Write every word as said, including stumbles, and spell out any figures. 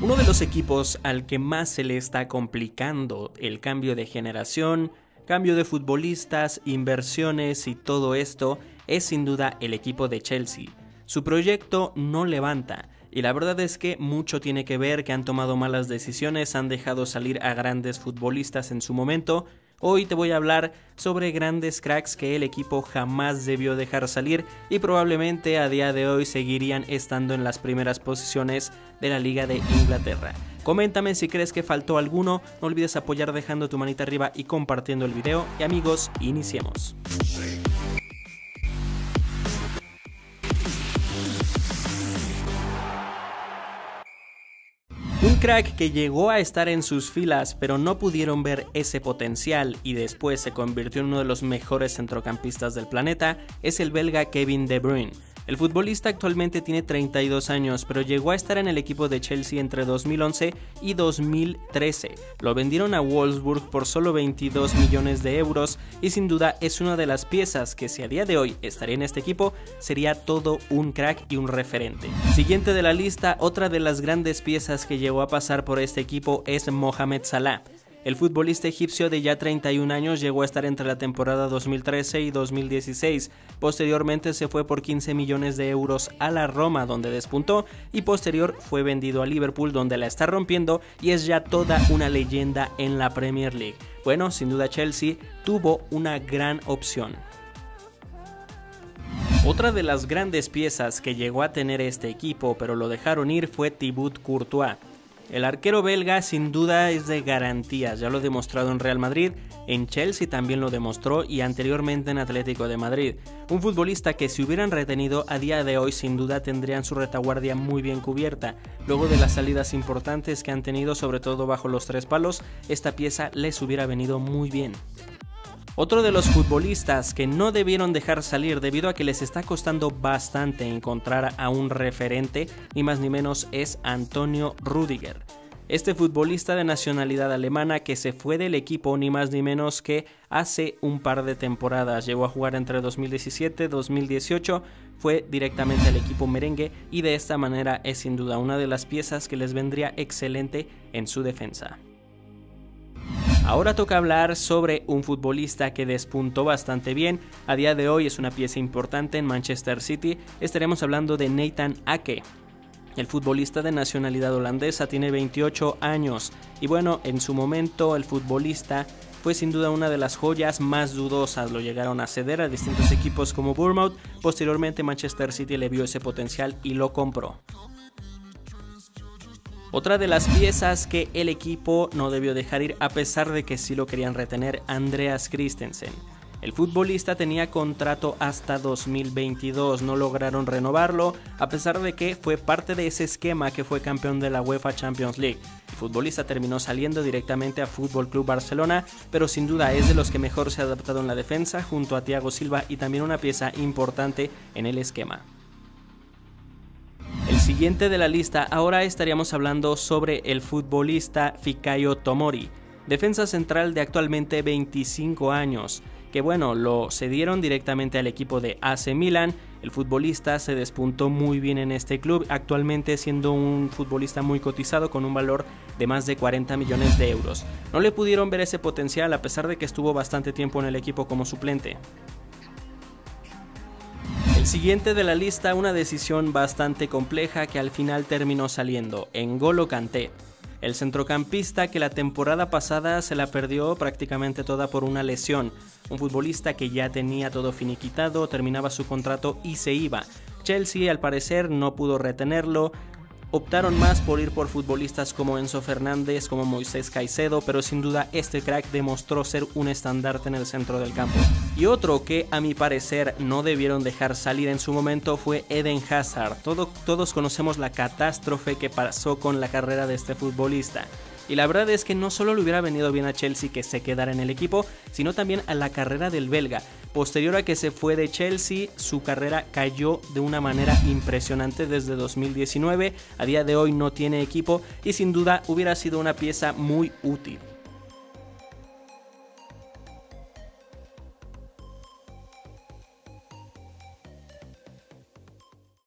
Uno de los equipos al que más se le está complicando el cambio de generación, cambio de futbolistas, inversiones y todo esto es sin duda el equipo de Chelsea. Su proyecto no levanta y la verdad es que mucho tiene que ver que han tomado malas decisiones, han dejado salir a grandes futbolistas en su momento. Hoy te voy a hablar sobre grandes cracks que el equipo jamás debió dejar salir y probablemente a día de hoy seguirían estando en las primeras posiciones de la Liga de Inglaterra. Coméntame si crees que faltó alguno, no olvides apoyar dejando tu manita arriba y compartiendo el video. Y amigos, iniciemos. Un crack que llegó a estar en sus filas pero no pudieron ver ese potencial y después se convirtió en uno de los mejores centrocampistas del planeta es el belga Kevin De Bruyne. El futbolista actualmente tiene treinta y dos años, pero llegó a estar en el equipo de Chelsea entre dos mil once y dos mil trece. Lo vendieron a Wolfsburg por solo veintidós millones de euros y sin duda es una de las piezas que si a día de hoy estaría en este equipo sería todo un crack y un referente. Siguiente de la lista, otra de las grandes piezas que llegó a pasar por este equipo es Mohamed Salah. El futbolista egipcio de ya treinta y un años llegó a estar entre la temporada dos mil trece y dos mil dieciséis, posteriormente se fue por quince millones de euros a la Roma donde despuntó y posterior fue vendido a Liverpool donde la está rompiendo y es ya toda una leyenda en la Premier League. Bueno, sin duda Chelsea tuvo una gran opción. Otra de las grandes piezas que llegó a tener este equipo pero lo dejaron ir fue Thibaut Courtois. El arquero belga sin duda es de garantías, ya lo ha demostrado en Real Madrid, en Chelsea también lo demostró y anteriormente en Atlético de Madrid. Un futbolista que si hubieran retenido a día de hoy sin duda tendrían su retaguardia muy bien cubierta. Luego de las salidas importantes que han tenido, sobre todo bajo los tres palos, esta pieza les hubiera venido muy bien. Otro de los futbolistas que no debieron dejar salir debido a que les está costando bastante encontrar a un referente, ni más ni menos es Antonio Rüdiger. Este futbolista de nacionalidad alemana que se fue del equipo ni más ni menos que hace un par de temporadas, llegó a jugar entre dos mil diecisiete y dos mil dieciocho, fue directamente al equipo merengue y de esta manera es sin duda una de las piezas que les vendría excelente en su defensa. Ahora toca hablar sobre un futbolista que despuntó bastante bien, a día de hoy es una pieza importante en Manchester City, estaremos hablando de Nathan Ake. El futbolista de nacionalidad holandesa tiene veintiocho años y bueno, en su momento el futbolista fue sin duda una de las joyas más dudosas, lo llegaron a ceder a distintos equipos como Bournemouth, posteriormente Manchester City le vio ese potencial y lo compró. Otra de las piezas que el equipo no debió dejar ir a pesar de que sí lo querían retener, Andreas Christensen. El futbolista tenía contrato hasta dos mil veintidós, no lograron renovarlo a pesar de que fue parte de ese esquema que fue campeón de la UEFA Champions League. El futbolista terminó saliendo directamente a Fútbol Club Barcelona, pero sin duda es de los que mejor se ha adaptado en la defensa junto a Thiago Silva y también una pieza importante en el esquema. El siguiente de la lista, ahora estaríamos hablando sobre el futbolista Fikayo Tomori, defensa central de actualmente veinticinco años, que bueno, lo cedieron directamente al equipo de A C Milan. El futbolista se despuntó muy bien en este club, actualmente siendo un futbolista muy cotizado con un valor de más de cuarenta millones de euros. No le pudieron ver ese potencial a pesar de que estuvo bastante tiempo en el equipo como suplente. El siguiente de la lista, una decisión bastante compleja que al final terminó saliendo, N'Golo Kanté. El centrocampista que la temporada pasada se la perdió prácticamente toda por una lesión. Un futbolista que ya tenía todo finiquitado, terminaba su contrato y se iba. Chelsea al parecer no pudo retenerlo. Optaron más por ir por futbolistas como Enzo Fernández, como Moisés Caicedo, pero sin duda este crack demostró ser un estandarte en el centro del campo. Y otro que a mi parecer no debieron dejar salir en su momento fue Eden Hazard. Todo, todos conocemos la catástrofe que pasó con la carrera de este futbolista. Y la verdad es que no solo le hubiera venido bien a Chelsea que se quedara en el equipo, sino también a la carrera del belga. Posterior a que se fue de Chelsea, su carrera cayó de una manera impresionante desde dos mil diecinueve. A día de hoy no tiene equipo y sin duda hubiera sido una pieza muy útil.